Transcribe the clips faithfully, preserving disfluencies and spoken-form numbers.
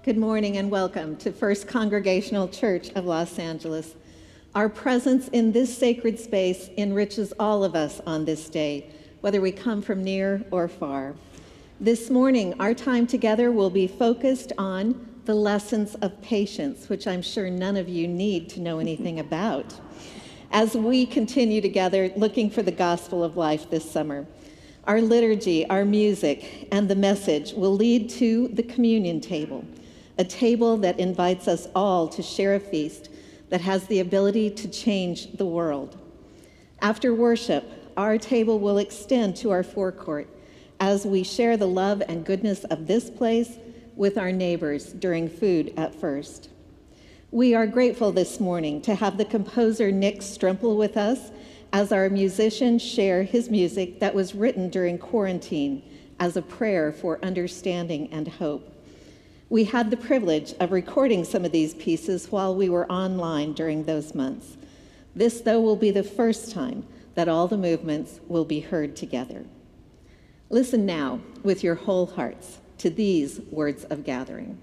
Good morning and welcome to First Congregational Church of Los Angeles. Our presence in this sacred space enriches all of us on this day, whether we come from near or far. This morning, our time together will be focused on the lessons of patience, which I'm sure none of you need to know anything about, as we continue together looking for the gospel of life this summer. Our liturgy, our music, and the message will lead to the communion table, a table that invites us all to share a feast that has the ability to change the world. After worship, our table will extend to our forecourt as we share the love and goodness of this place with our neighbors during food at first. We are grateful this morning to have the composer Nick Stremple with us as our musicians share his music that was written during quarantine as a prayer for understanding and hope. We had the privilege of recording some of these pieces while we were online during those months. This, though, will be the first time that all the movements will be heard together. Listen now with your whole hearts to these words of gathering.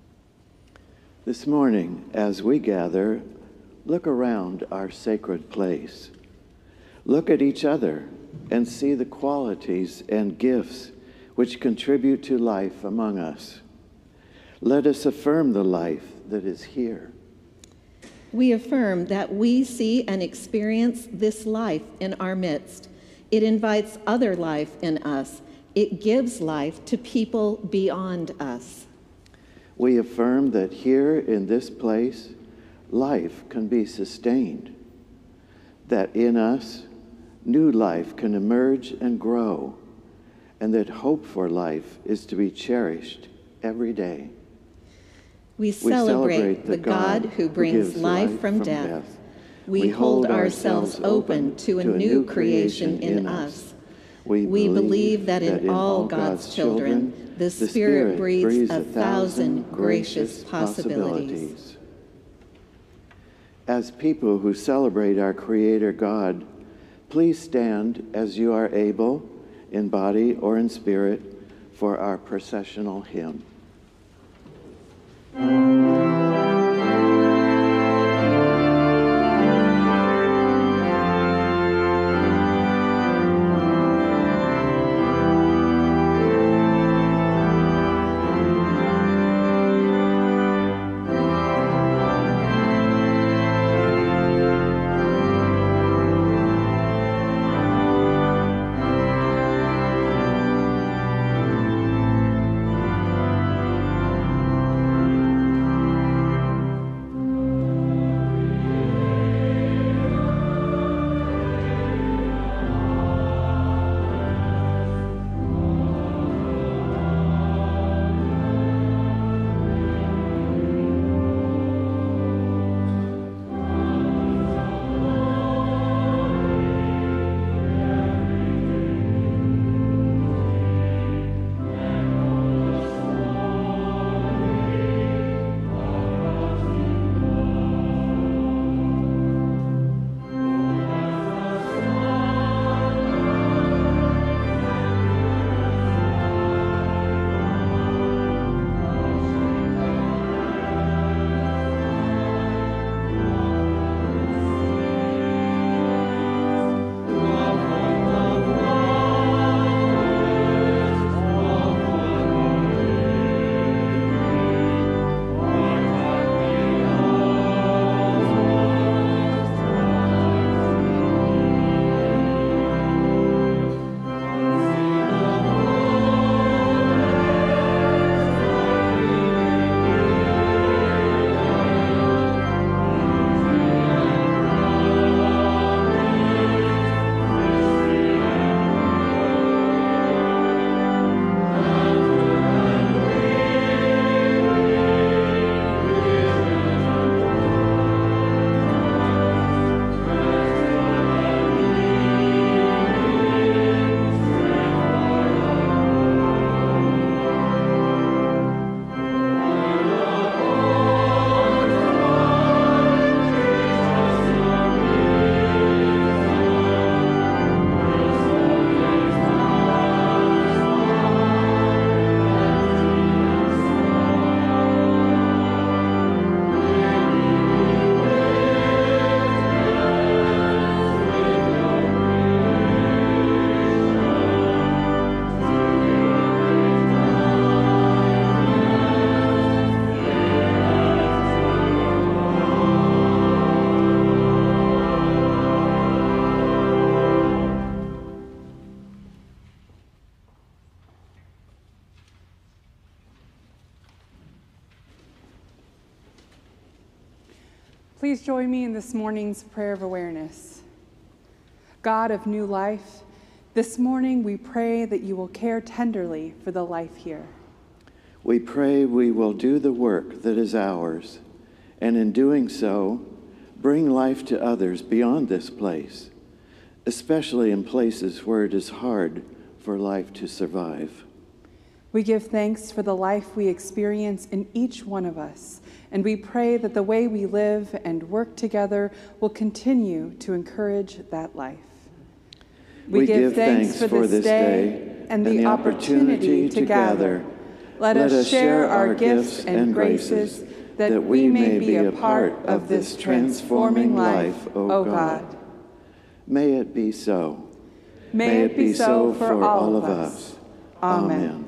This morning, as we gather, look around our sacred place. Look at each other and see the qualities and gifts which contribute to life among us. Let us affirm the life that is here. We affirm that we see and experience this life in our midst. It invites other life in us. It gives life to people beyond us. We affirm that here in this place, life can be sustained, that in us, new life can emerge and grow, and that hope for life is to be cherished every day. We celebrate, we celebrate the God, God who brings who life, life from, from death. death. We, we hold ourselves open to a, to a new creation in us. We, we believe that in all God's children, the Spirit breathes a thousand gracious possibilities. As people who celebrate our Creator God, please stand as you are able, in body or in spirit, for our processional hymn. Please join me in this morning's prayer of awareness. God of new life, this morning we pray that you will care tenderly for the life here. We pray we will do the work that is ours, and in doing so, bring life to others beyond this place, especially in places where it is hard for life to survive. We give thanks for the life we experience in each one of us, and we pray that the way we live and work together will continue to encourage that life. We, we give, give thanks, thanks for this day and the, and the opportunity to gather. Let, Let us share our gifts and graces that we may be a part of this transforming life, O God. May it be so. May it be so for all of us. Amen.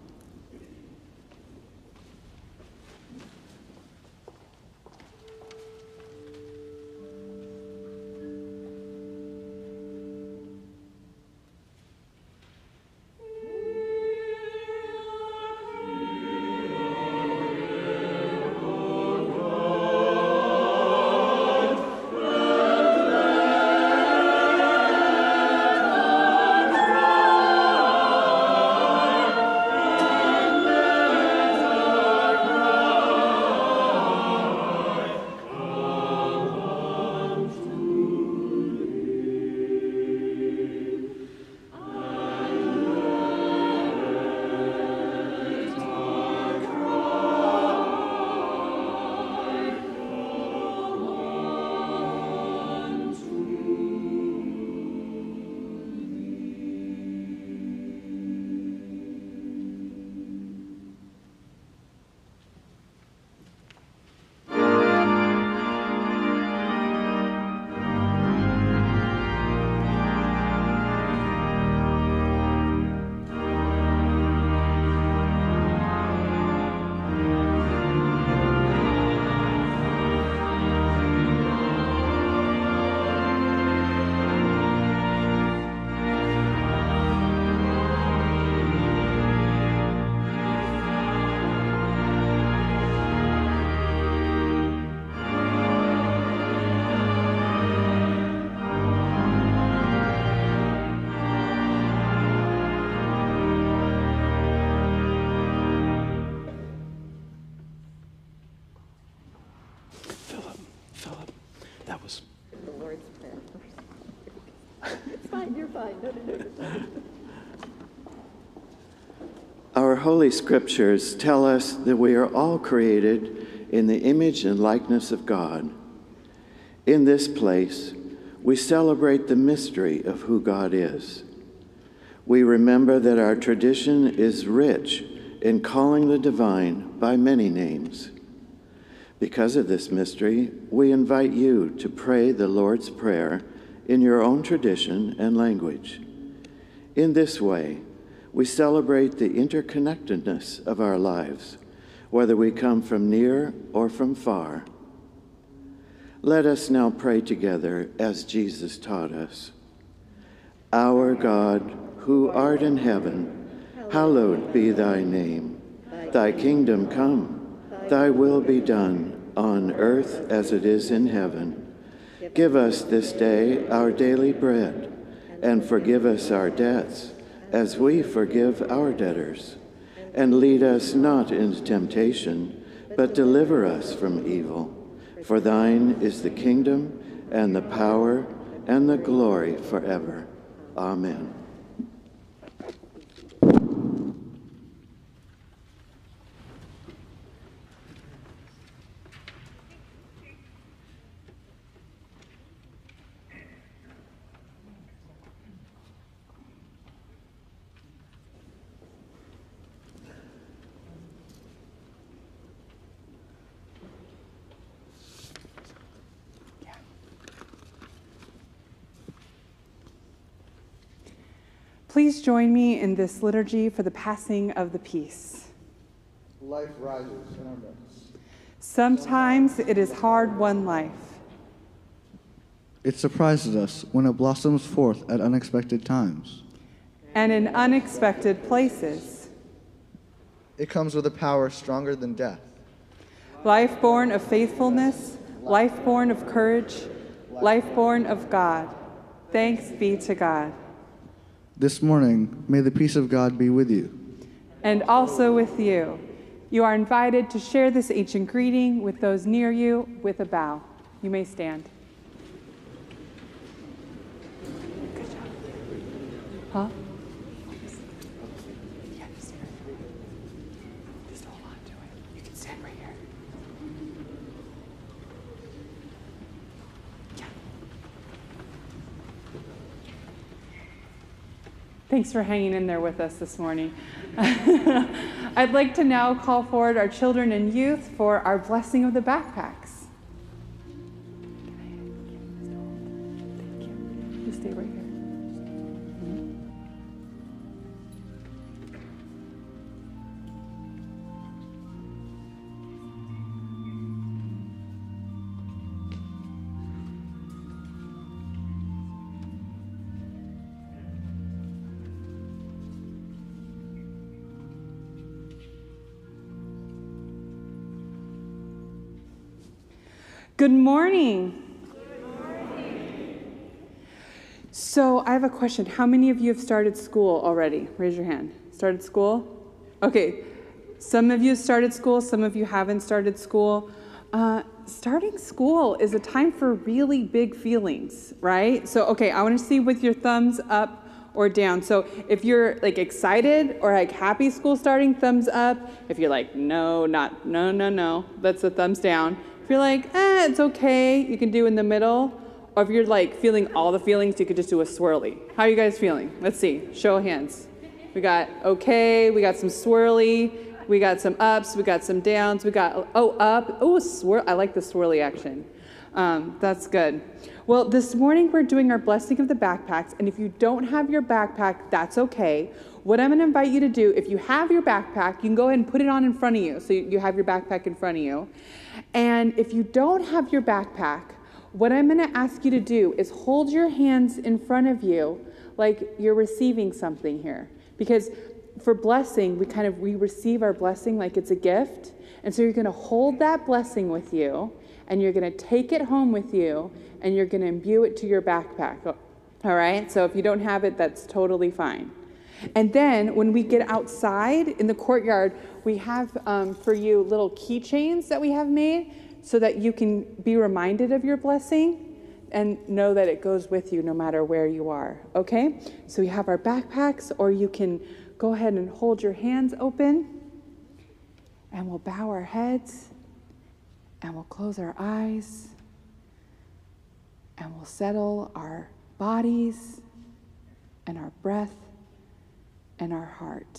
Our Holy Scriptures tell us that we are all created in the image and likeness of God. In this place, we celebrate the mystery of who God is. We remember that our tradition is rich in calling the divine by many names. Because of this mystery, we invite you to pray the Lord's Prayer in your own tradition and language. In this way, we celebrate the interconnectedness of our lives, whether we come from near or from far. Let us now pray together as Jesus taught us. Our God, who art in heaven, hallowed be thy name. Thy kingdom come, thy will be done on earth as it is in heaven. Give us this day our daily bread, and forgive us our debts, as we forgive our debtors. And lead us not into temptation, but deliver us from evil. For thine is the kingdom, and the power, and the glory forever. Amen. Please join me in this liturgy for the passing of the peace. Life rises in our midst. Sometimes it is hard-won life. It surprises us when it blossoms forth at unexpected times. And in unexpected places. It comes with a power stronger than death. Life born of faithfulness, life born of courage, life born of God. Thanks be to God. This morning, may the peace of God be with you. And also with you. You are invited to share this ancient greeting with those near you with a bow. You may stand. Good job. Huh? Yeah, just stand right here. Just hold on to it. You can stand right here. Yeah. Thanks for hanging in there with us this morning. I'd like to now call forward our children and youth for our blessing of the backpacks. Thank you. You stay right here. Good morning. Good morning. So I have a question. How many of you have started school already? Raise your hand. Started school? Okay. Some of you started school. Some of you haven't started school. Uh, starting school is a time for really big feelings, right? So, okay, I want to see with your thumbs up or down. So if you're like excited or like happy school starting, thumbs up. If you're like, no, not, no, no, no, that's a thumbs down. If you're like, eh, it's okay, you can do in the middle. Or if you're like feeling all the feelings, you could just do a swirly. How are you guys feeling? Let's see, show of hands. We got okay, we got some swirly, we got some ups, we got some downs, we got, oh, up, oh, swirl, I like the swirly action. Um, that's good. Well, this morning we're doing our blessing of the backpacks, and if you don't have your backpack, that's okay. What I'm gonna invite you to do, if you have your backpack, you can go ahead and put it on in front of you, so you have your backpack in front of you. And if you don't have your backpack, what I'm gonna ask you to do is hold your hands in front of you like you're receiving something here. Because for blessing, we kind of, we receive our blessing like it's a gift. And so you're gonna hold that blessing with you, and you're gonna take it home with you, and you're gonna imbue it to your backpack. All right, so if you don't have it, that's totally fine. And then when we get outside in the courtyard, we have um, for you little keychains that we have made so that you can be reminded of your blessing and know that it goes with you no matter where you are, okay? So we have our backpacks, or you can go ahead and hold your hands open, and we'll bow our heads, and we'll close our eyes, and we'll settle our bodies and our breath and our heart.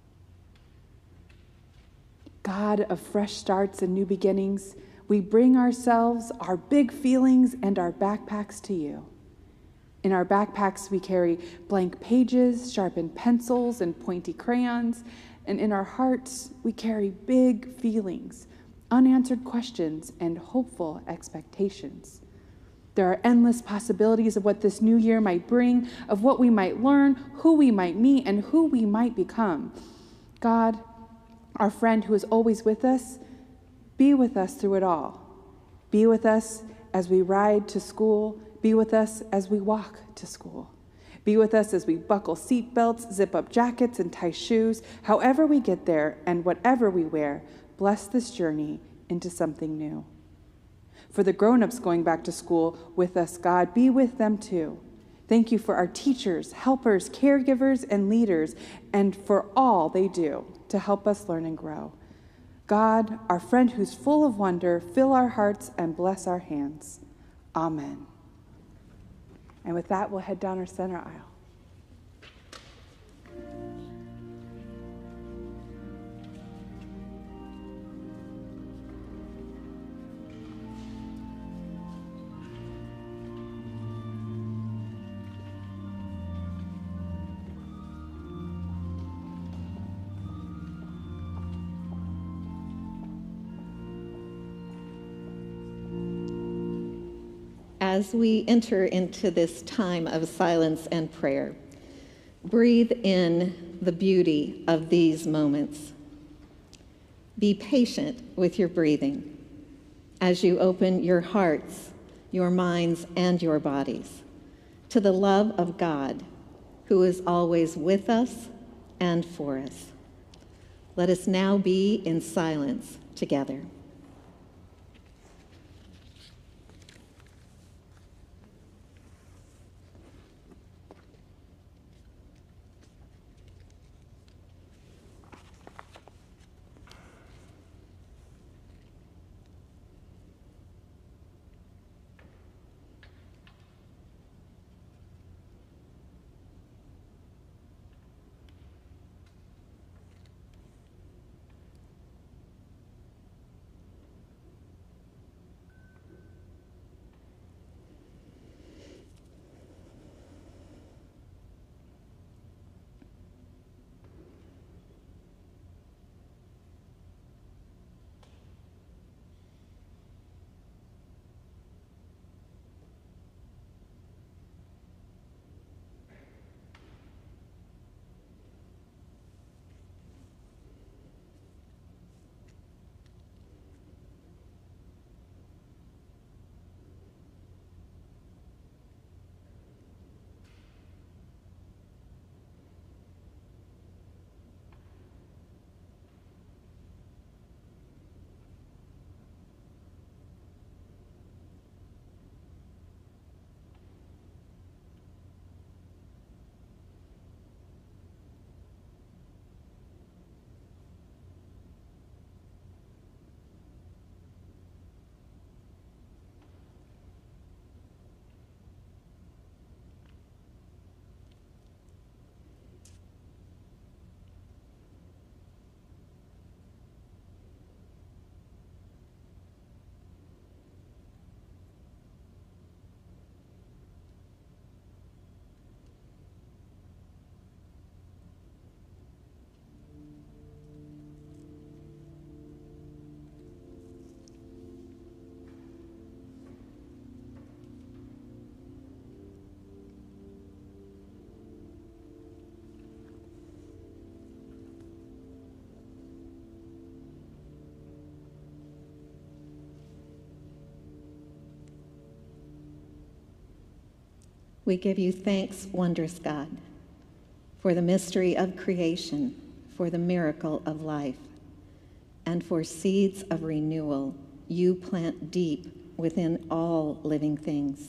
God of fresh starts and new beginnings, we bring ourselves, our big feelings, and our backpacks to you. In our backpacks, we carry blank pages, sharpened pencils, and pointy crayons. And in our hearts, we carry big feelings, unanswered questions, and hopeful expectations. There are endless possibilities of what this new year might bring, of what we might learn, who we might meet, and who we might become. God, our friend who is always with us, be with us through it all. Be with us as we ride to school. Be with us as we walk to school. Be with us as we buckle seatbelts, zip up jackets, and tie shoes. However we get there and whatever we wear, bless this journey into something new. For the grown-ups going back to school with us, God, be with them too. Thank you for our teachers, helpers, caregivers, and leaders, and for all they do to help us learn and grow. God, our friend who's full of wonder, fill our hearts and bless our hands. Amen. And with that, we'll head down our center aisle. As we enter into this time of silence and prayer, breathe in the beauty of these moments. Be patient with your breathing. as you open your hearts, your minds, and your bodies to the love of God, who is always with us and for us. Let us now be in silence together. We give you thanks, wondrous God, for the mystery of creation, for the miracle of life, and for seeds of renewal you plant deep within all living things.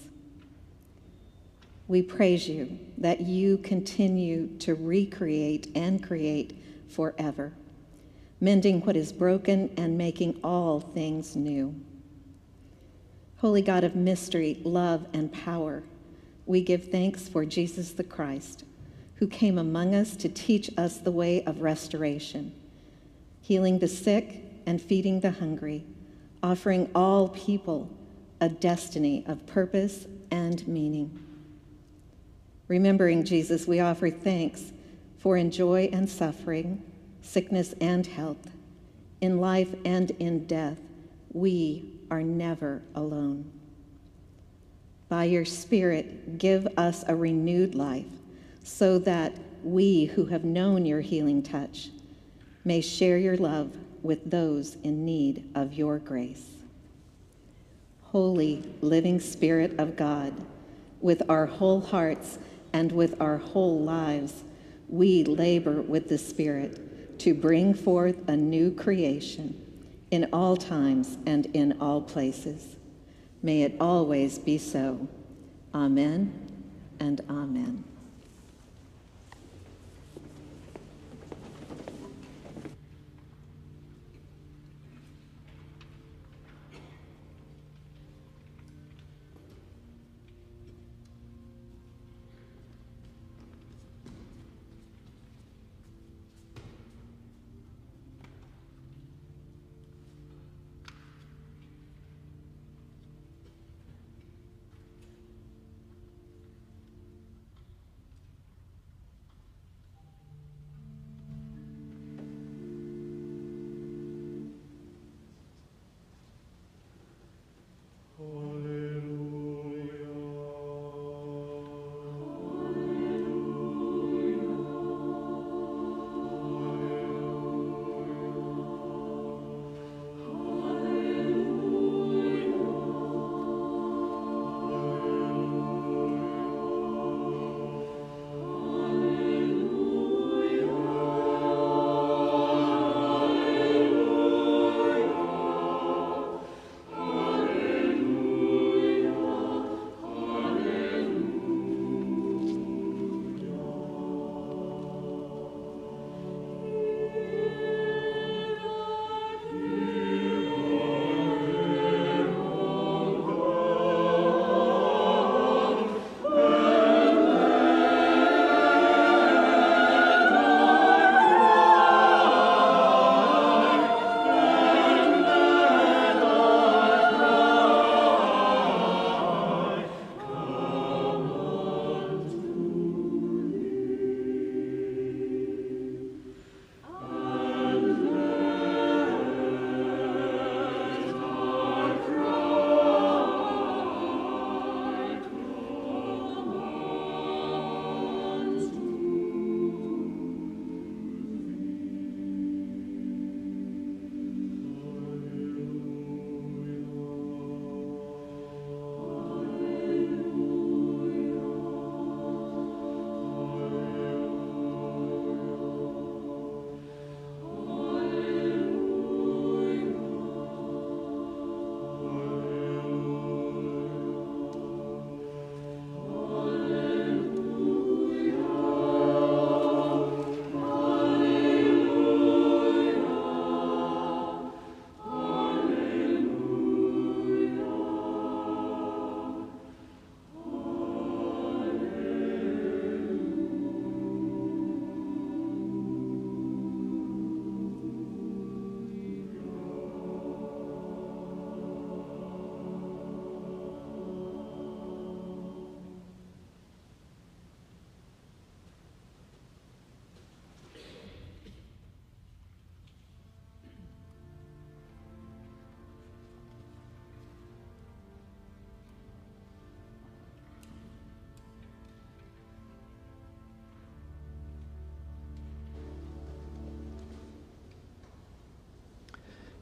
We praise you that you continue to recreate and create forever, mending what is broken and making all things new. Holy God of mystery, love, and power, we give thanks for Jesus the Christ, who came among us to teach us the way of restoration, healing the sick and feeding the hungry, offering all people a destiny of purpose and meaning. Remembering Jesus, we offer thanks for in joy and suffering, sickness and health, in life and in death, we are never alone. By your Spirit, give us a renewed life so that we who have known your healing touch may share your love with those in need of your grace. Holy, living Spirit of God, with our whole hearts and with our whole lives, we labor with the Spirit to bring forth a new creation in all times and in all places. May it always be so. Amen and amen.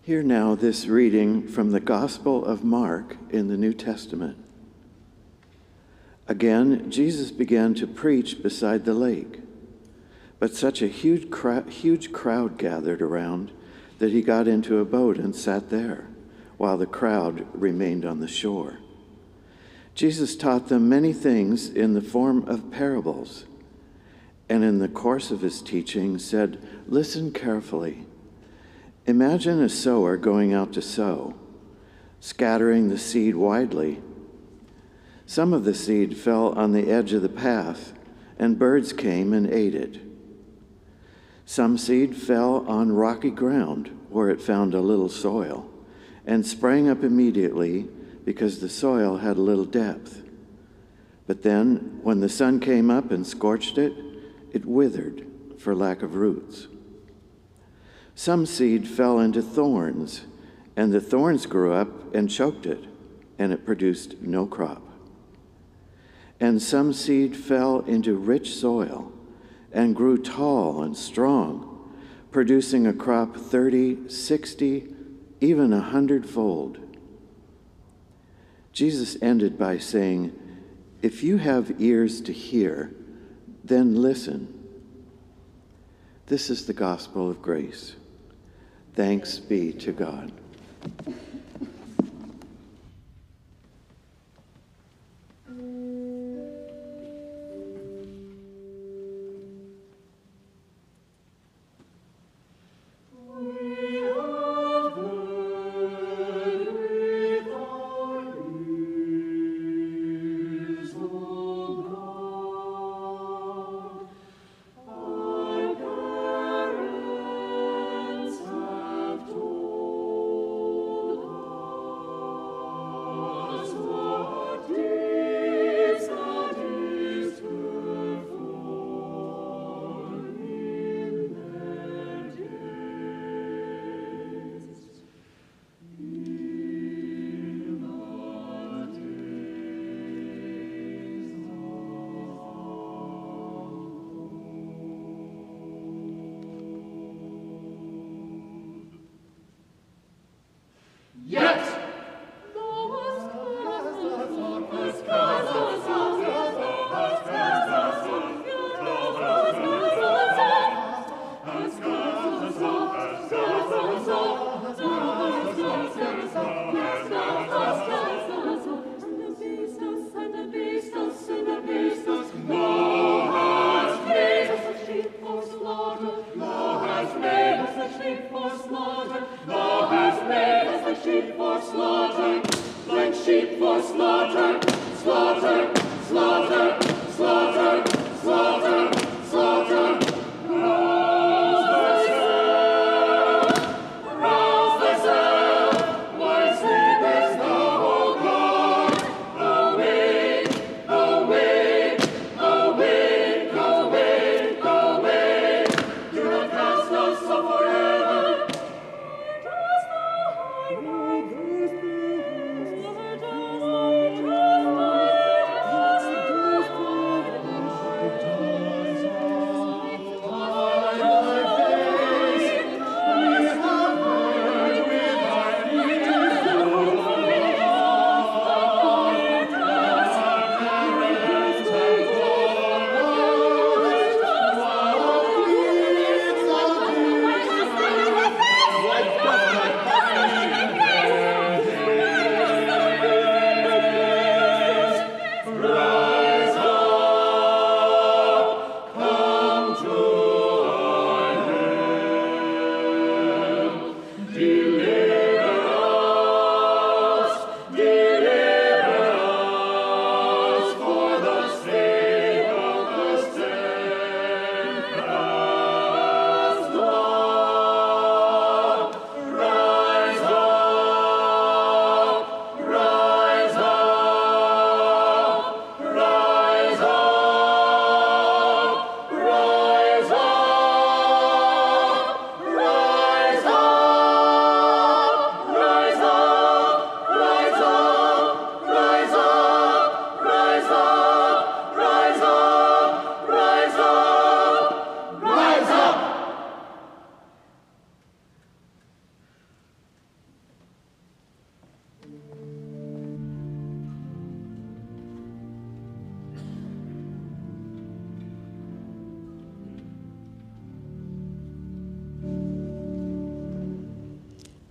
Hear now this reading from the Gospel of Mark in the New Testament. Again, Jesus began to preach beside the lake, but such a huge, cr- huge crowd gathered around that he got into a boat and sat there, while the crowd remained on the shore. Jesus taught them many things in the form of parables, and in the course of his teaching said, "Listen carefully. Imagine a sower going out to sow, scattering the seed widely. Some of the seed fell on the edge of the path, and birds came and ate it. Some seed fell on rocky ground, where it found a little soil, and sprang up immediately because the soil had a little depth. But then, when the sun came up and scorched it, it withered for lack of roots. Some seed fell into thorns, and the thorns grew up and choked it, and it produced no crop. And some seed fell into rich soil and grew tall and strong, producing a crop thirty, sixty, even a hundredfold." Jesus ended by saying, "If you have ears to hear, then listen." This is the gospel of grace. Thanks be to God. Our parents have told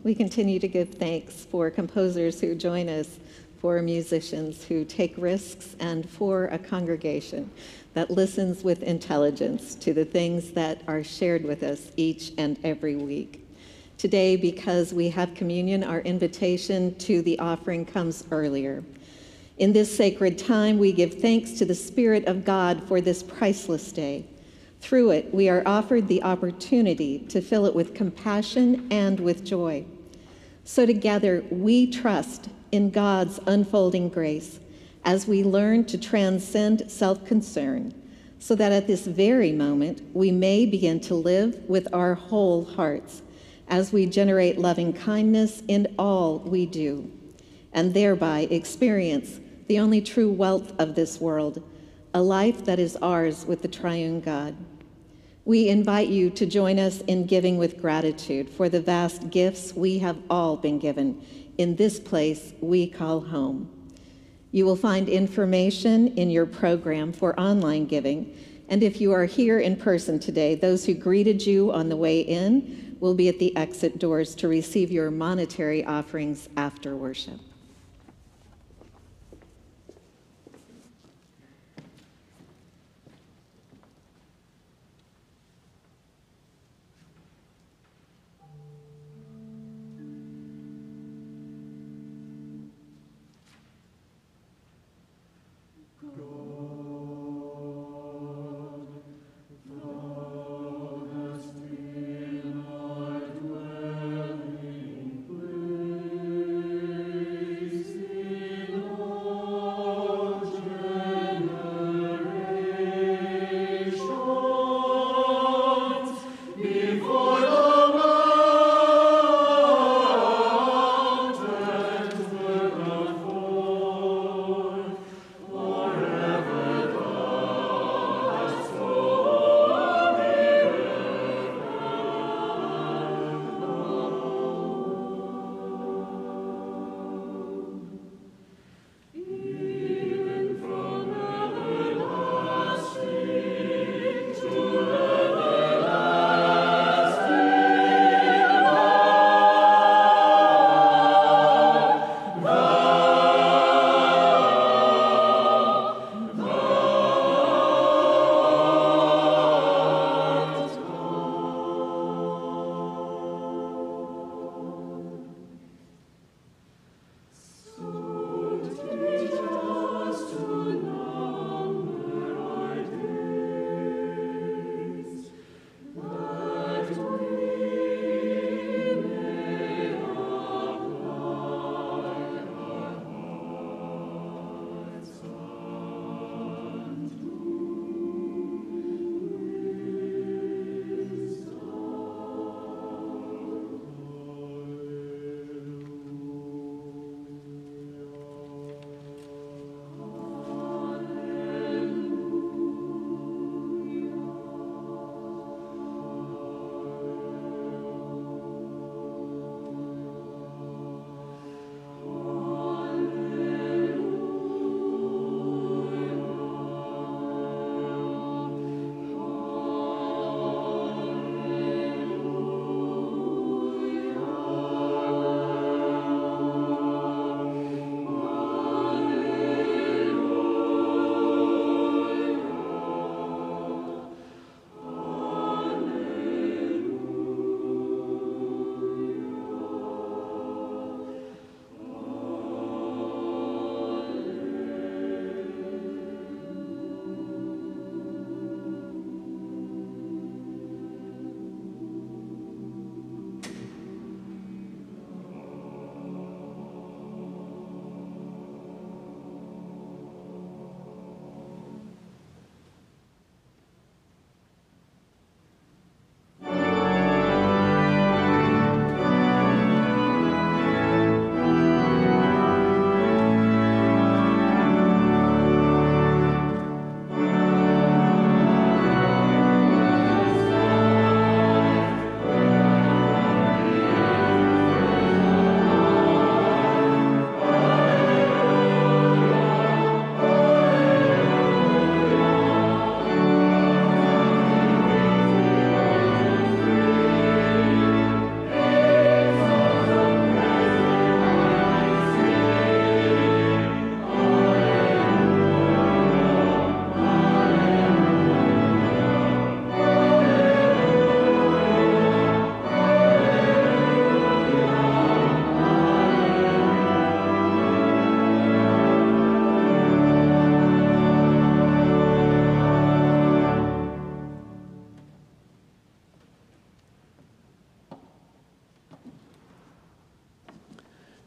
We continue to give thanks for composers who join us, for musicians who take risks, and for a congregation that listens with intelligence to the things that are shared with us each and every week. Today, because we have communion, our invitation to the offering comes earlier. In this sacred time, we give thanks to the Spirit of God for this priceless day. Through it, we are offered the opportunity to fill it with compassion and with joy. So together, we trust in God's unfolding grace as we learn to transcend self-concern, so that at this very moment, we may begin to live with our whole hearts as we generate loving kindness in all we do, and thereby experience the only true wealth of this world, a life that is ours with the triune God. We invite you to join us in giving with gratitude for the vast gifts we have all been given in this place we call home. You will find information in your program for online giving, and if you are here in person today, those who greeted you on the way in will be at the exit doors to receive your monetary offerings after worship. Dwelling place.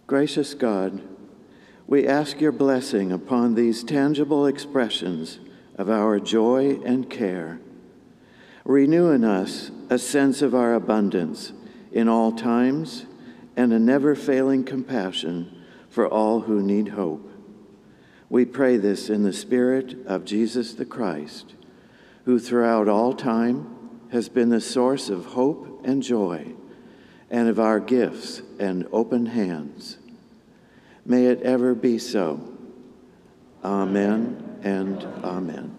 Gracious God, we ask your blessing upon these tangible expressions of our joy and care. Renew in us a sense of our abundance in all times and a never-failing compassion for all who need hope. We pray this in the Spirit of Jesus the Christ, who throughout all time has been the source of hope and joy, and of our gifts and open hands. May it ever be so. Amen and amen.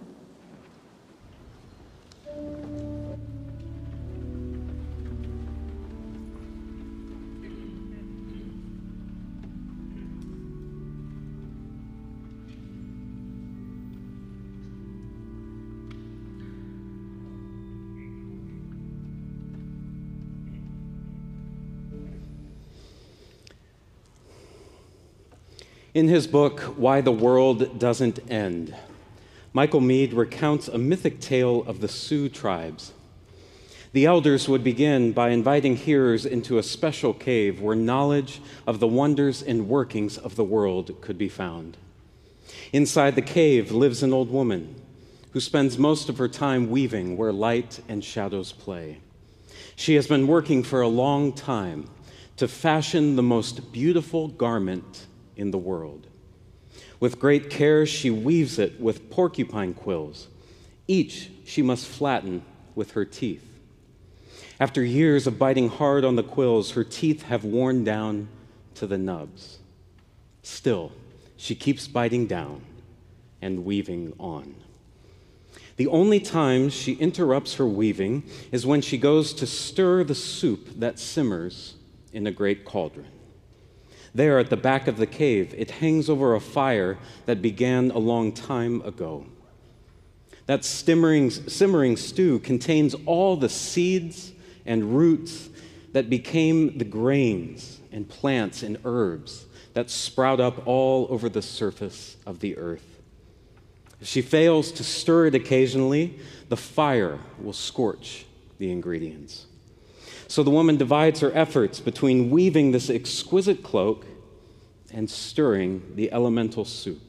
In his book, Why the World Doesn't End, Michael Meade recounts a mythic tale of the Sioux tribes. The elders would begin by inviting hearers into a special cave where knowledge of the wonders and workings of the world could be found. Inside the cave lives an old woman who spends most of her time weaving where light and shadows play. She has been working for a long time to fashion the most beautiful garment in the world. With great care, she weaves it with porcupine quills. Each she must flatten with her teeth. After years of biting hard on the quills, her teeth have worn down to the nubs. Still, she keeps biting down and weaving on. The only time she interrupts her weaving is when she goes to stir the soup that simmers in a great cauldron. There at the back of the cave, it hangs over a fire that began a long time ago. That simmering, simmering stew contains all the seeds and roots that became the grains and plants and herbs that sprout up all over the surface of the earth. If she fails to stir it occasionally, the fire will scorch the ingredients. So the woman divides her efforts between weaving this exquisite cloak and stirring the elemental soup.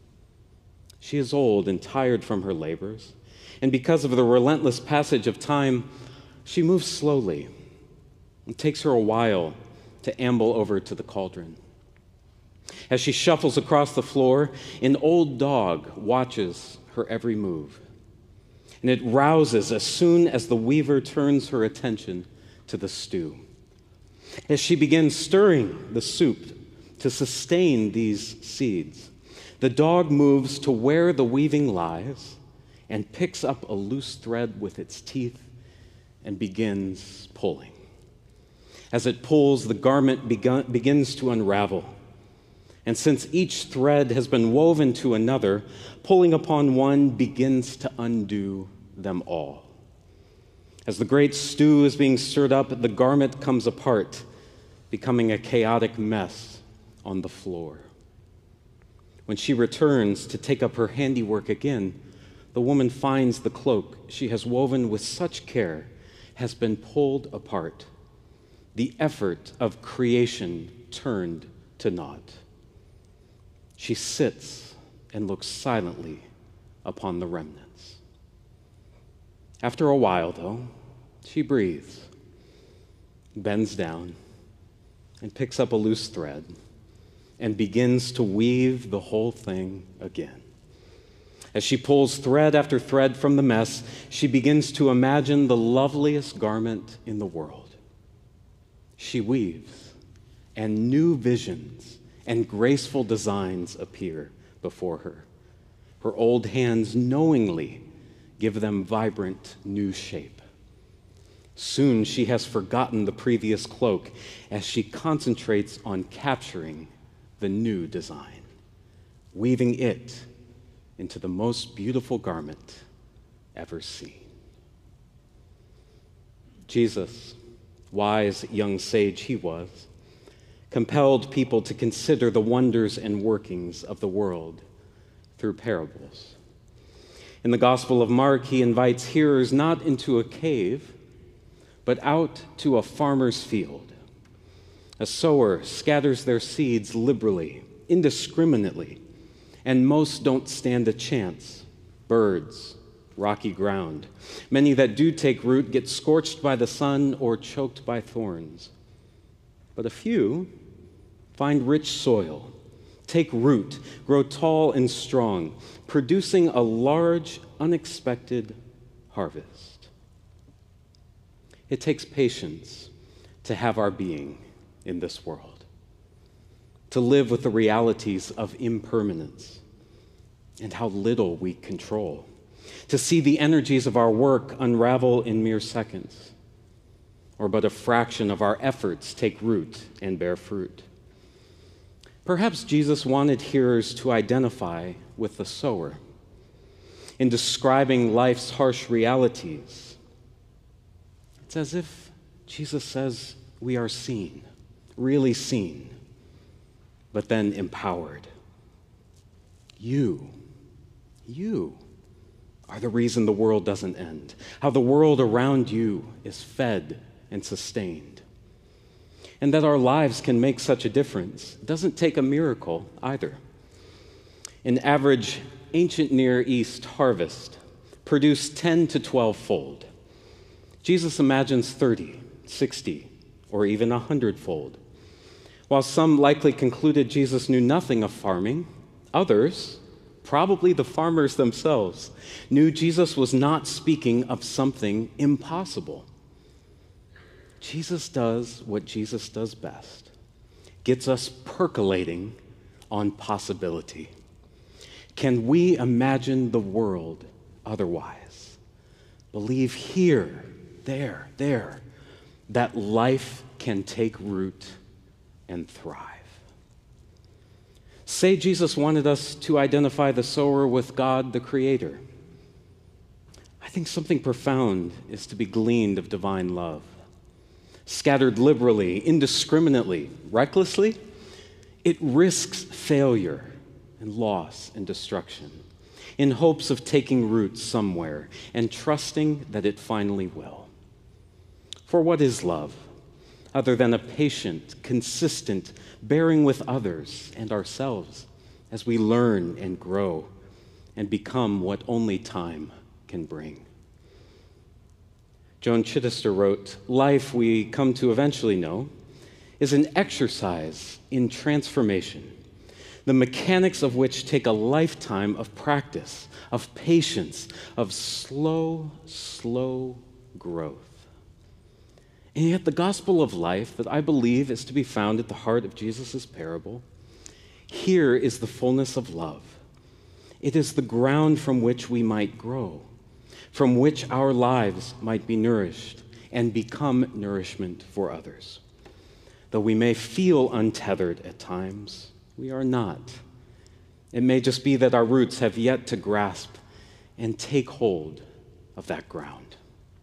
She is old and tired from her labors, and because of the relentless passage of time, she moves slowly. It takes her a while to amble over to the cauldron. As she shuffles across the floor, an old dog watches her every move, and it rouses as soon as the weaver turns her attention to the stew. As she begins stirring the soup to sustain these seeds, the dog moves to where the weaving lies and picks up a loose thread with its teeth and begins pulling. As it pulls, the garment begun, begins to unravel. And since each thread has been woven to another, pulling upon one begins to undo them all. As the great stew is being stirred up, the garment comes apart, becoming a chaotic mess on the floor. When she returns to take up her handiwork again, the woman finds the cloak she has woven with such care has been pulled apart, the effort of creation turned to naught. She sits and looks silently upon the remnants. After a while, though, she breathes, bends down, and picks up a loose thread and begins to weave the whole thing again. As she pulls thread after thread from the mess, she begins to imagine the loveliest garment in the world. She weaves, and new visions and graceful designs appear before her. Her old hands knowingly give them vibrant new shape. Soon she has forgotten the previous cloak as she concentrates on capturing the new design, weaving it into the most beautiful garment ever seen. Jesus, wise young sage he was, compelled people to consider the wonders and workings of the world through parables. In the Gospel of Mark, he invites hearers not into a cave, but out to a farmer's field. A sower scatters their seeds liberally, indiscriminately, and most don't stand a chance. Birds, rocky ground. Many that do take root get scorched by the sun or choked by thorns. But a few find rich soil, take root, grow tall and strong, producing a large, unexpected harvest. It takes patience to have our being in this world, to live with the realities of impermanence and how little we control, to see the energies of our work unravel in mere seconds, or but a fraction of our efforts take root and bear fruit. Perhaps Jesus wanted hearers to identify with the sower in describing life's harsh realities. It's as if Jesus says we are seen, really seen, but then empowered. You, you are the reason the world doesn't end, how the world around you is fed and sustained. And that our lives can make such a difference doesn't take a miracle either. An average ancient Near East harvest produced ten to twelve fold. Jesus imagines thirty, sixty, or even a hundredfold. While some likely concluded Jesus knew nothing of farming, others, probably the farmers themselves, knew Jesus was not speaking of something impossible. Jesus does what Jesus does best, gets us percolating on possibility. Can we imagine the world otherwise? Believe here, there, there, that life can take root and thrive. Say Jesus wanted us to identify the sower with God, the Creator. I think something profound is to be gleaned of divine love. Scattered liberally, indiscriminately, recklessly, it risks failure and loss and destruction in hopes of taking root somewhere and trusting that it finally will. For what is love other than a patient, consistent bearing with others and ourselves as we learn and grow and become what only time can bring? Joan Chittister wrote, "Life, we come to eventually know, is an exercise in transformation, the mechanics of which take a lifetime of practice, of patience, of slow, slow growth." And yet the gospel of life that I believe is to be found at the heart of Jesus' parable, here is the fullness of love. It is the ground from which we might grow, from which our lives might be nourished and become nourishment for others. Though we may feel untethered at times, we are not. It may just be that our roots have yet to grasp and take hold of that ground.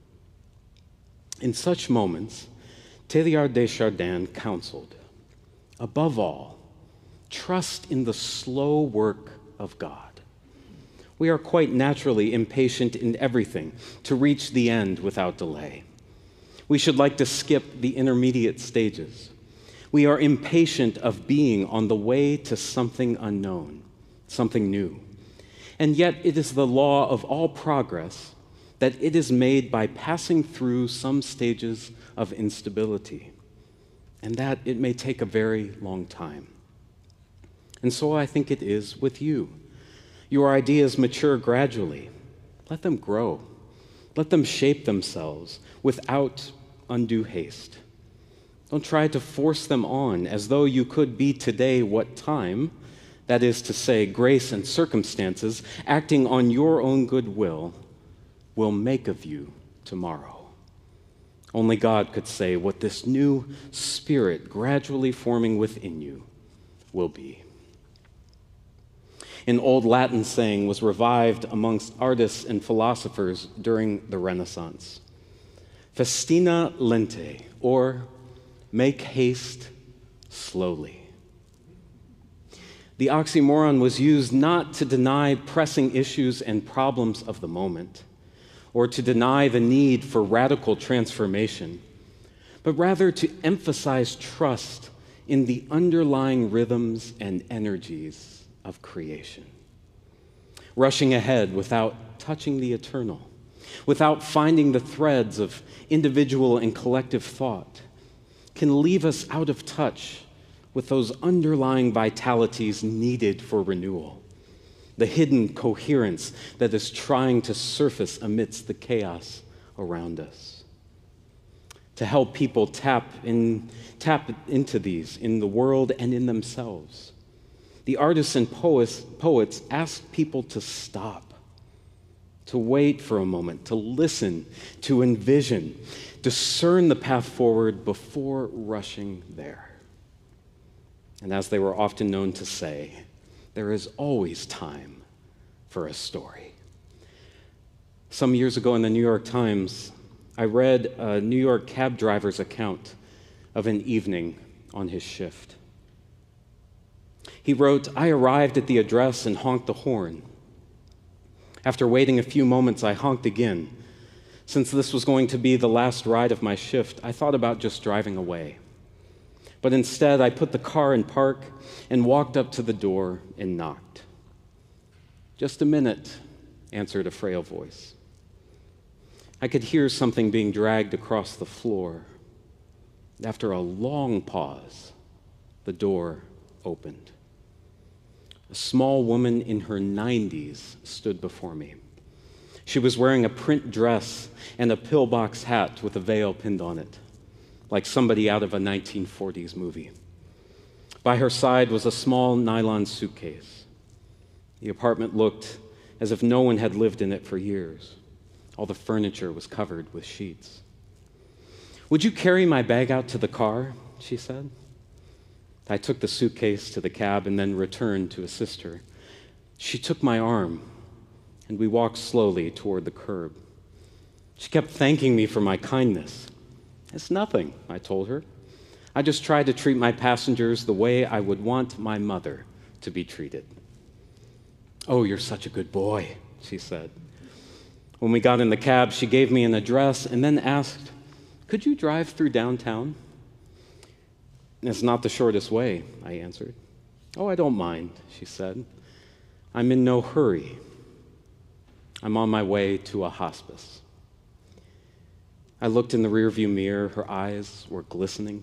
In such moments, Teilhard de Chardin counseled, above all, trust in the slow work of God. We are quite naturally impatient in everything to reach the end without delay. We should like to skip the intermediate stages. We are impatient of being on the way to something unknown, something new. And yet it is the law of all progress that it is made by passing through some stages of instability, and that it may take a very long time. And so I think it is with you. Your ideas mature gradually. Let them grow. Let them shape themselves without undue haste. Don't try to force them on as though you could be today what time, that is to say, grace and circumstances, acting on your own goodwill, will make of you tomorrow. Only God could say what this new spirit gradually forming within you will be. An old Latin saying was revived amongst artists and philosophers during the Renaissance. Festina lente, or make haste slowly. The oxymoron was used not to deny pressing issues and problems of the moment, or to deny the need for radical transformation, but rather to emphasize trust in the underlying rhythms and energies of creation. Rushing ahead without touching the eternal, without finding the threads of individual and collective thought, can leave us out of touch with those underlying vitalities needed for renewal, the hidden coherence that is trying to surface amidst the chaos around us. To help people tap in, tap into these in the world and in themselves, the artists and poets, poets ask people to stop, to wait for a moment, to listen, to envision, discern the path forward before rushing there. And as they were often known to say, there is always time for a story. Some years ago in the New York Times, I read a New York cab driver's account of an evening on his shift. He wrote, "I arrived at the address and honked the horn. After waiting a few moments, I honked again. Since this was going to be the last ride of my shift, I thought about just driving away. But instead, I put the car in park and walked up to the door and knocked. 'Just a minute,' answered a frail voice. I could hear something being dragged across the floor. After a long pause, the door opened. A small woman in her nineties stood before me. She was wearing a print dress and a pillbox hat with a veil pinned on it, like somebody out of a nineteen forties movie. By her side was a small nylon suitcase. The apartment looked as if no one had lived in it for years. All the furniture was covered with sheets. "Would you carry my bag out to the car?" she said. I took the suitcase to the cab and then returned to assist her. She took my arm, and we walked slowly toward the curb. She kept thanking me for my kindness. "It's nothing," I told her. "I just try to treat my passengers the way I would want my mother to be treated." "Oh, you're such a good boy," she said. When we got in the cab, she gave me an address and then asked, "Could you drive through downtown?" "It's not the shortest way," I answered. "Oh, I don't mind," she said. "I'm in no hurry. I'm on my way to a hospice." I looked in the rearview mirror. Her eyes were glistening.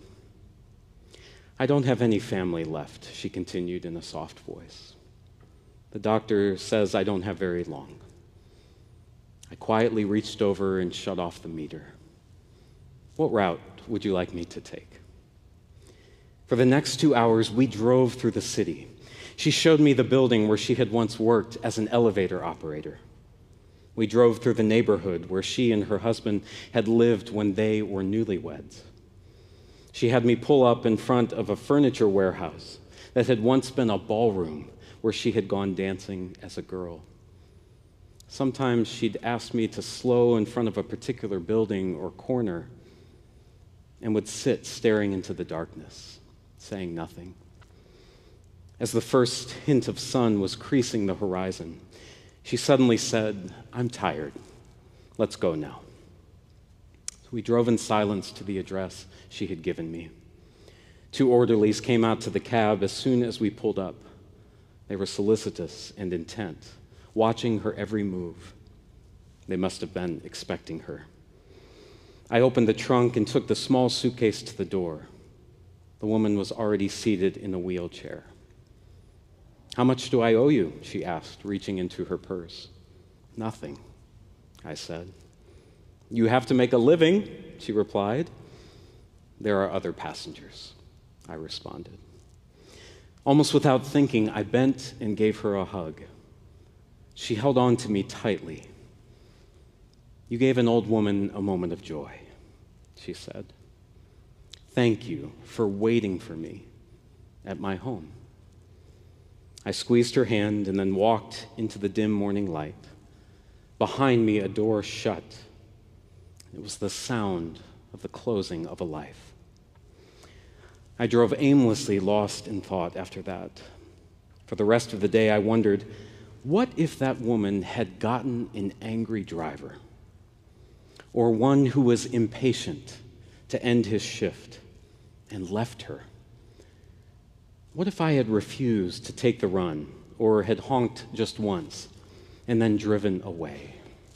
"I don't have any family left," she continued in a soft voice. "The doctor says I don't have very long." I quietly reached over and shut off the meter. "What route would you like me to take?" For the next two hours, we drove through the city. She showed me the building where she had once worked as an elevator operator. We drove through the neighborhood where she and her husband had lived when they were newlyweds. She had me pull up in front of a furniture warehouse that had once been a ballroom where she had gone dancing as a girl. Sometimes she'd ask me to slow in front of a particular building or corner and would sit staring into the darkness, saying nothing. As the first hint of sun was creasing the horizon, she suddenly said, "I'm tired. Let's go now." So we drove in silence to the address she had given me. Two orderlies came out to the cab as soon as we pulled up. They were solicitous and intent, watching her every move. They must have been expecting her. I opened the trunk and took the small suitcase to the door. The woman was already seated in a wheelchair. "How much do I owe you?" she asked, reaching into her purse. "Nothing," I said. "You have to make a living," she replied. "There are other passengers," I responded. Almost without thinking, I bent and gave her a hug. She held on to me tightly. "You gave an old woman a moment of joy," she said. "Thank you for waiting for me at my home." I squeezed her hand and then walked into the dim morning light. Behind me, a door shut. It was the sound of the closing of a life. I drove aimlessly, lost in thought after that. For the rest of the day, I wondered, what if that woman had gotten an angry driver, or one who was impatient to to end his shift and left her? What if I had refused to take the run or had honked just once and then driven away?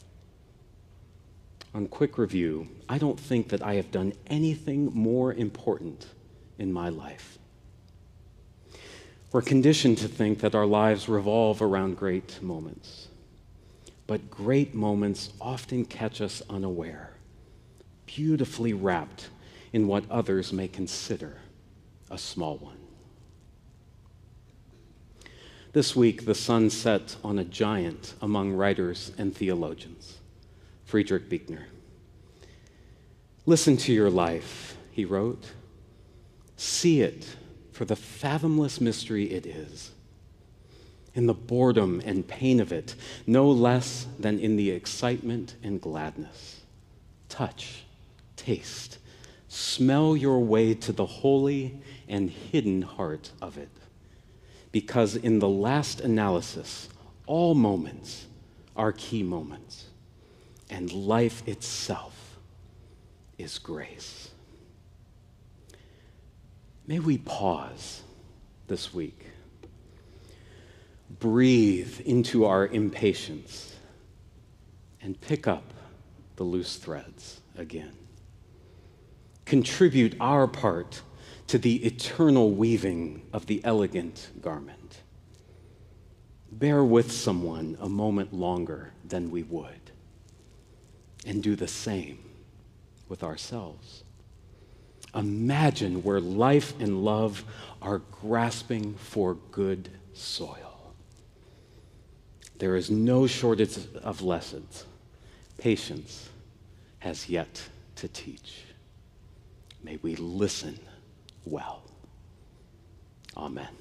On quick review, I don't think that I have done anything more important in my life. We're conditioned to think that our lives revolve around great moments, but great moments often catch us unaware, beautifully wrapped in what others may consider a small one. This week, the sun set on a giant among writers and theologians, Friedrich Buechner. "Listen to your life," he wrote. "See it for the fathomless mystery it is, in the boredom and pain of it, no less than in the excitement and gladness. Touch, taste, smell your way to the holy and hidden heart of it. Because in the last analysis, all moments are key moments, and life itself is grace." May we pause this week, breathe into our impatience, and pick up the loose threads again. Contribute our part to the eternal weaving of the elegant garment. Bear with someone a moment longer than we would, and do the same with ourselves. Imagine where life and love are grasping for good soil. There is no shortage of lessons patience has yet to teach. May we listen well. Amen.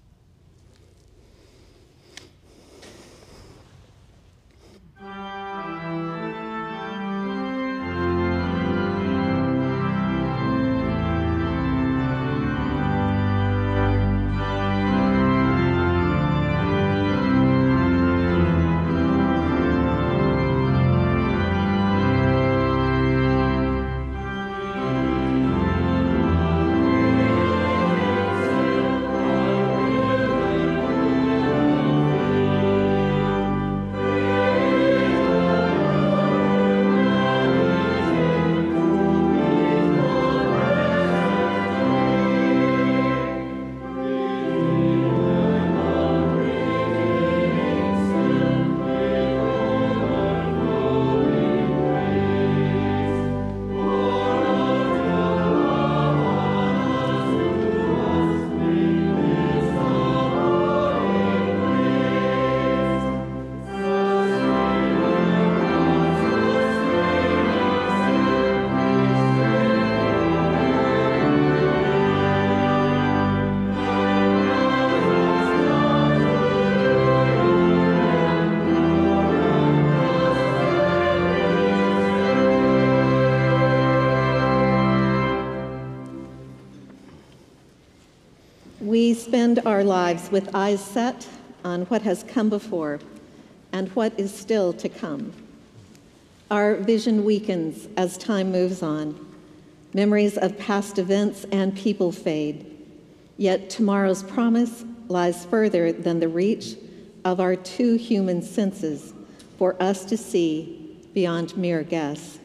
We spend our lives with eyes set on what has come before and what is still to come. Our vision weakens as time moves on. Memories of past events and people fade. Yet tomorrow's promise lies further than the reach of our two human senses for us to see beyond mere guess.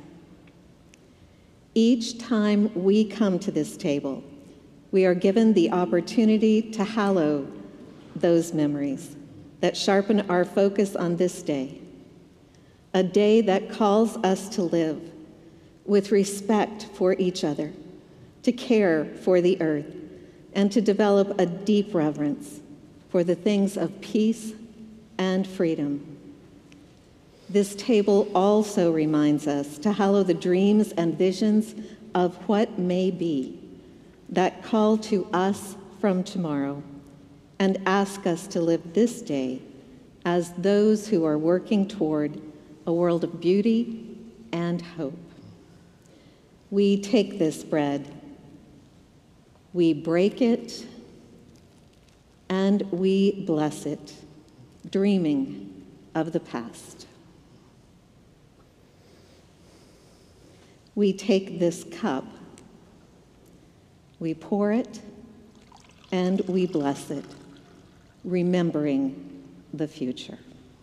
Each time we come to this table, we are given the opportunity to hallow those memories that sharpen our focus on this day, a day that calls us to live with respect for each other, to care for the earth, and to develop a deep reverence for the things of peace and freedom. This table also reminds us to hallow the dreams and visions of what may be, that call to us from tomorrow, and ask us to live this day as those who are working toward a world of beauty and hope. We take this bread, we break it, and we bless it, dreaming of the past. We take this cup, We pour it and we bless it, remembering the future.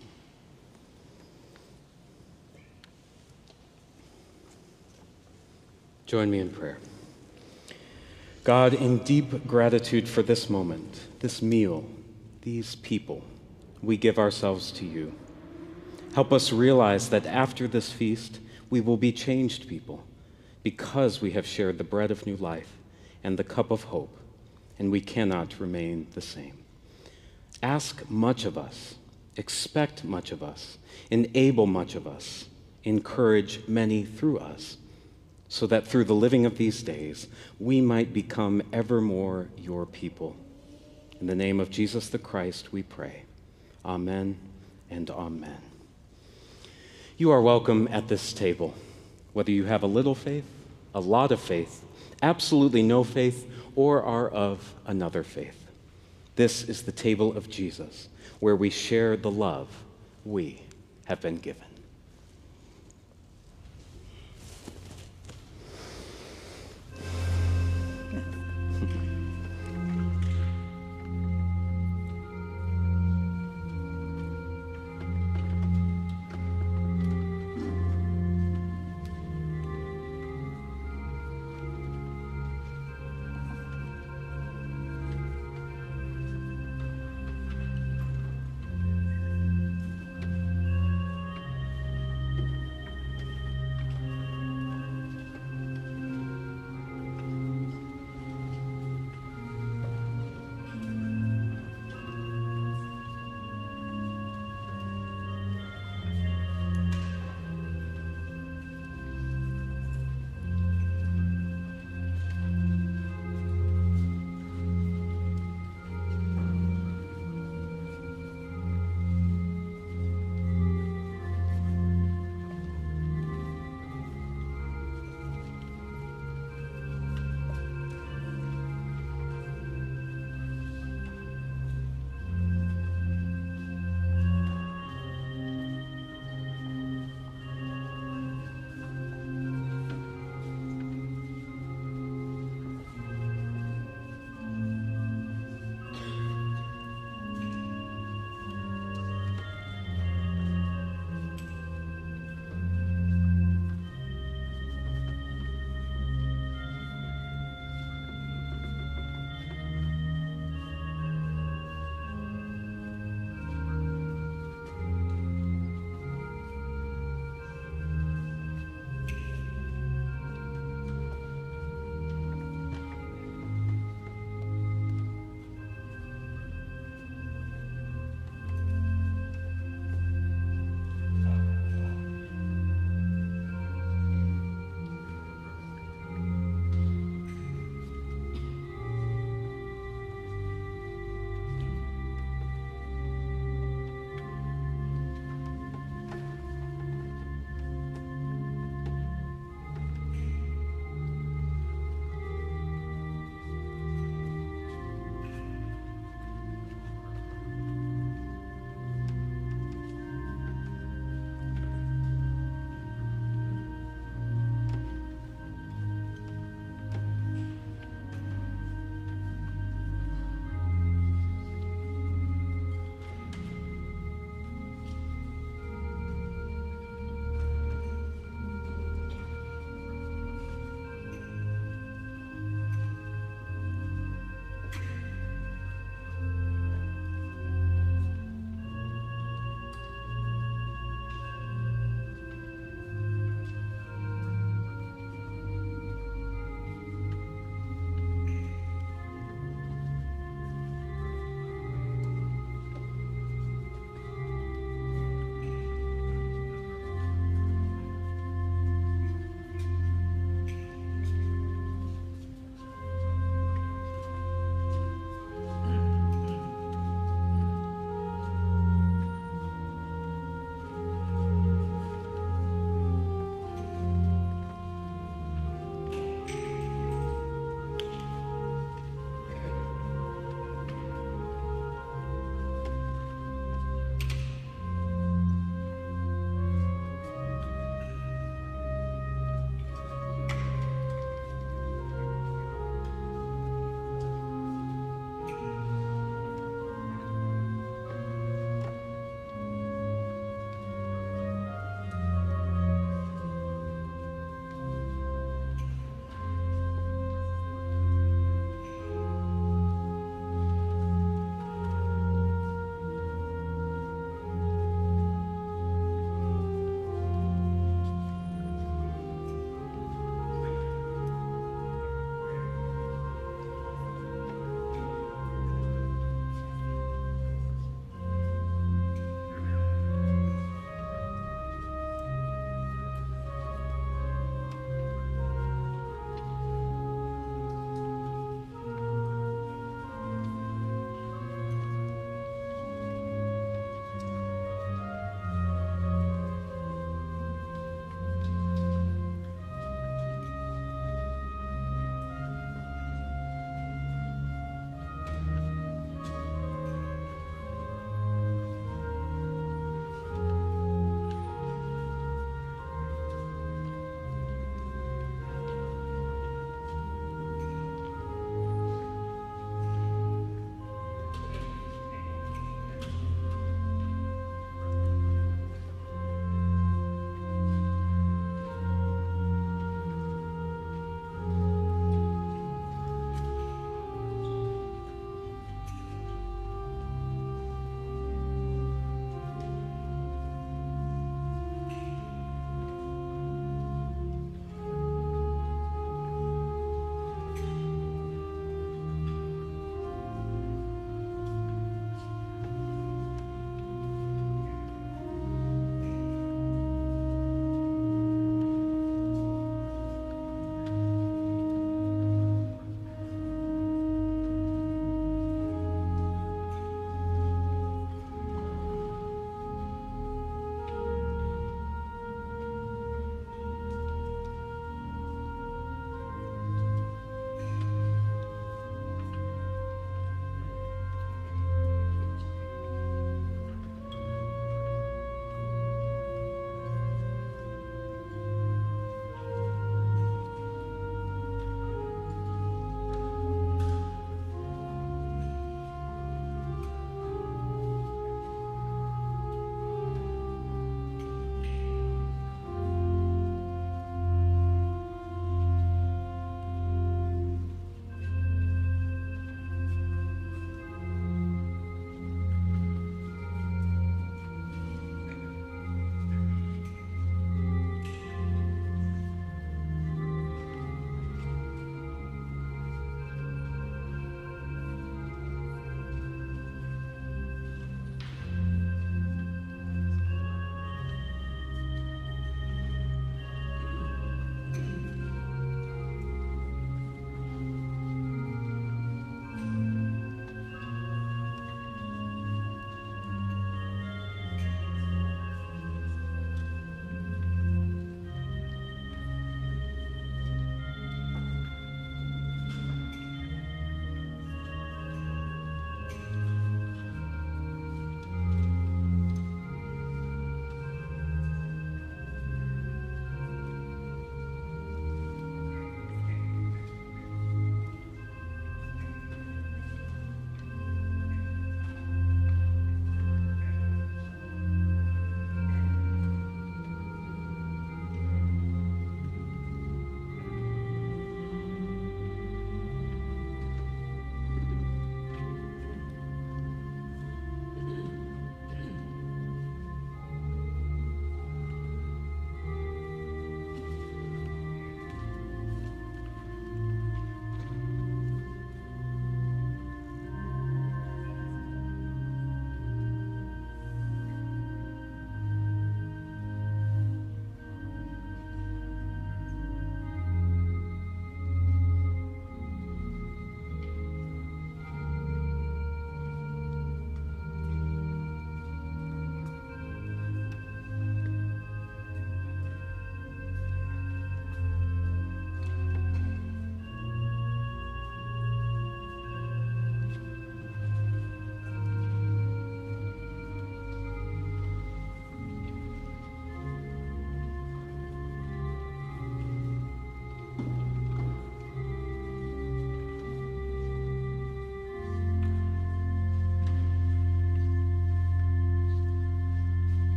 Join me in prayer. God, in deep gratitude for this moment, this meal, these people, we give ourselves to you. Help us realize that after this feast, we will be changed people because we have shared the bread of new life and the cup of hope, and we cannot remain the same. Ask much of us, expect much of us, enable much of us, encourage many through us, so that through the living of these days, we might become ever more your people. In the name of Jesus the Christ, we pray. Amen and amen. You are welcome at this table, whether you have a little faith, a lot of faith, absolutely no faith, or are of another faith. This is the table of Jesus, where we share the love we have been given.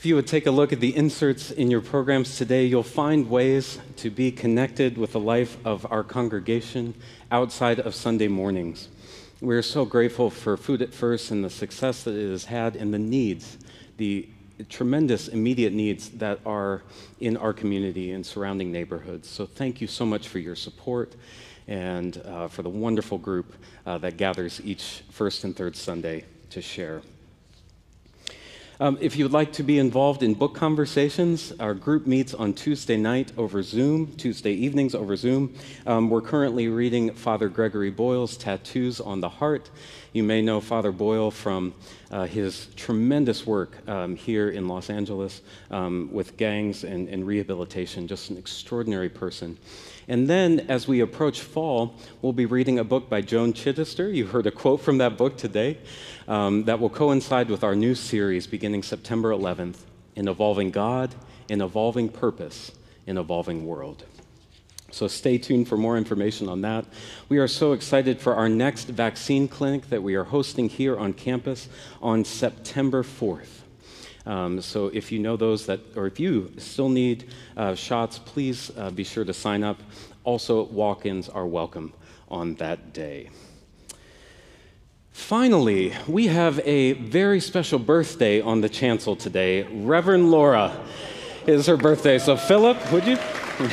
If you would take a look at the inserts in your programs today, you'll find ways to be connected with the life of our congregation outside of Sunday mornings. We're so grateful for Food at First and the success that it has had and the needs, the tremendous immediate needs that are in our community and surrounding neighborhoods. So thank you so much for your support and uh, for the wonderful group uh, that gathers each first and third Sunday to share. Um, if you would like to be involved in book conversations, our group meets on Tuesday night over Zoom, Tuesday evenings over Zoom. Um, we're currently reading Father Gregory Boyle's Tattoos on the Heart. You may know Father Boyle from uh, his tremendous work um, here in Los Angeles um, with gangs and, and rehabilitation, just an extraordinary person. And then, as we approach fall, we'll be reading a book by Joan Chittister. You heard a quote from that book today. Um, that will coincide with our new series beginning September eleventh, In Evolving God, in Evolving Purpose, in Evolving World. So stay tuned for more information on that. We are so excited for our next vaccine clinic that we are hosting here on campus on September fourth. Um, so if you know those that, or if you still need uh, shots, please uh, be sure to sign up. Also, walk-ins are welcome on that day. Finally, we have a very special birthday on the chancel today. Reverend Laura is her birthday. So Philip, would you?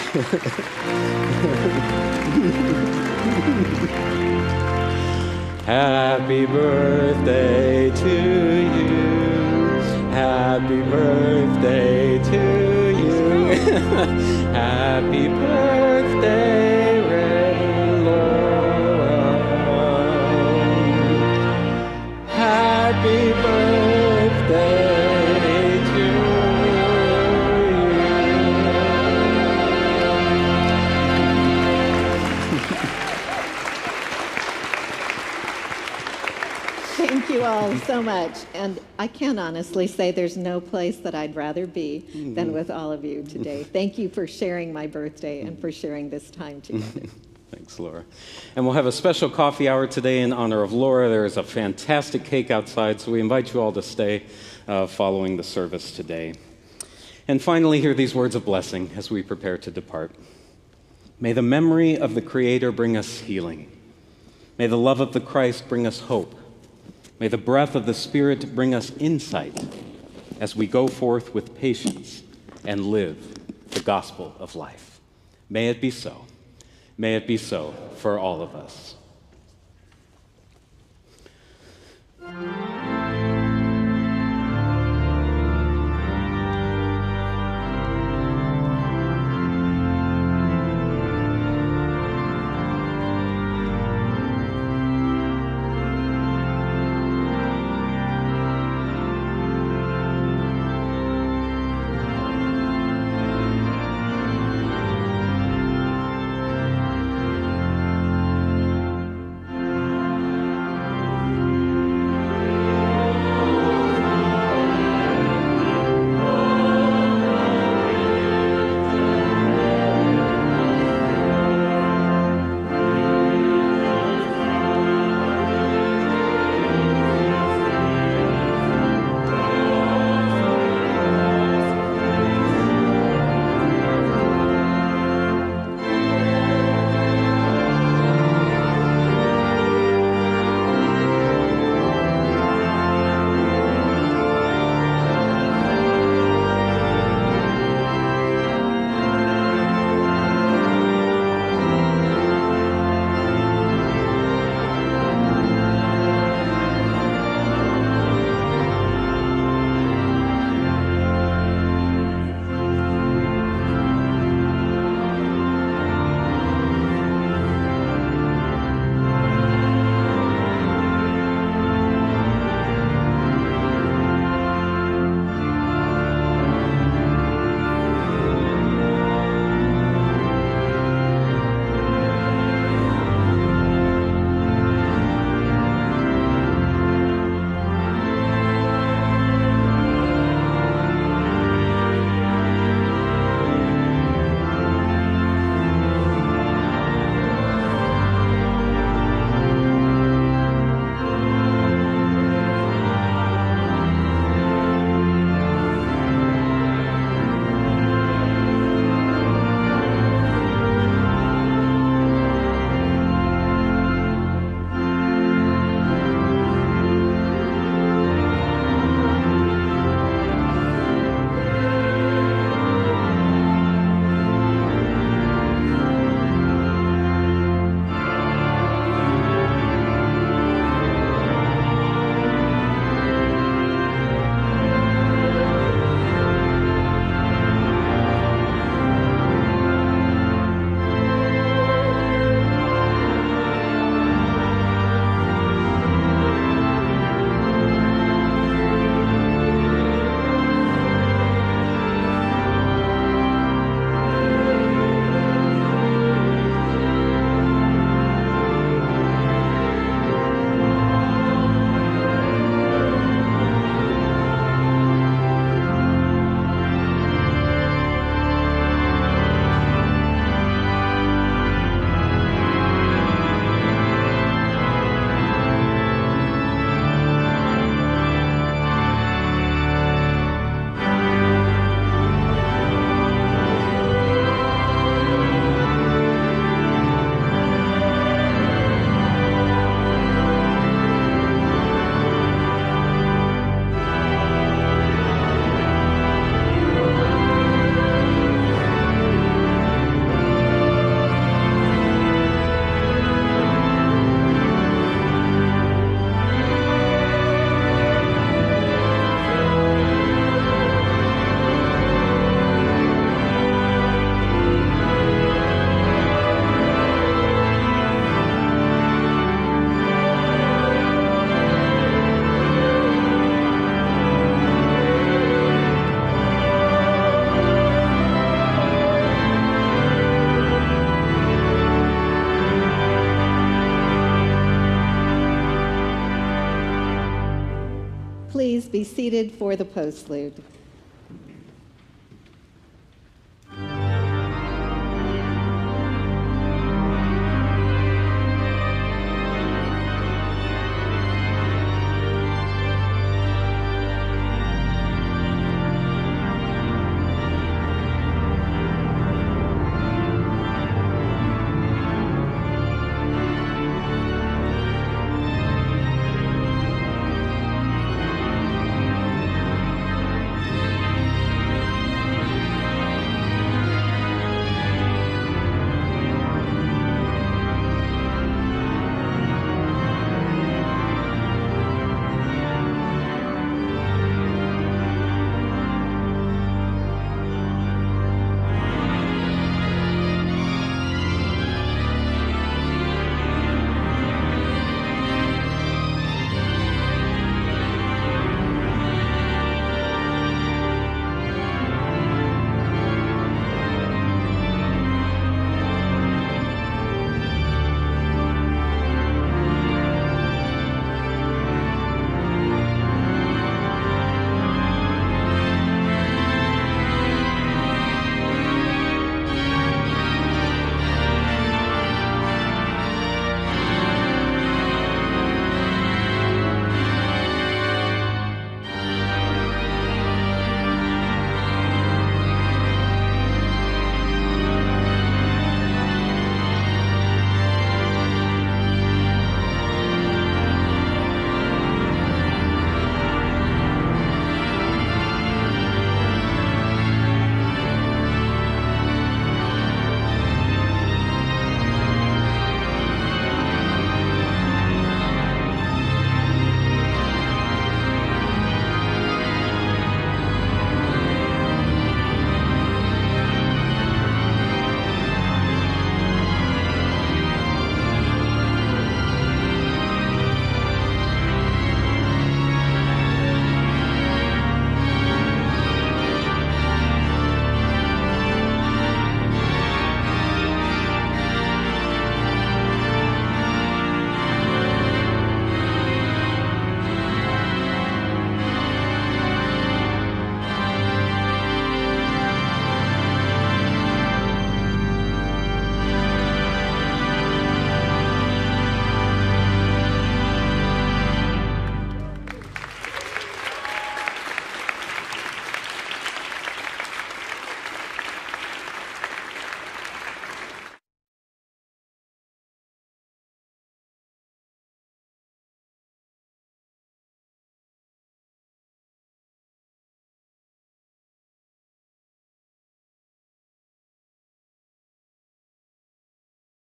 Happy birthday to you. Happy birthday to you. Happy birthday, Reverend Laura. Happy birthday to Thank you all so much. And I can honestly say there's no place that I'd rather be mm-hmm. than with all of you today. Thank you for sharing my birthday and for sharing this time together. Thanks, Laura. And we'll have a special coffee hour today in honor of Laura. There is a fantastic cake outside, so we invite you all to stay uh, following the service today. And finally, hear these words of blessing as we prepare to depart. May the memory of the Creator bring us healing. May the love of the Christ bring us hope. May the breath of the Spirit bring us insight as we go forth with patience and live the gospel of life. May it be so. May it be so for all of us. seated for the postlude.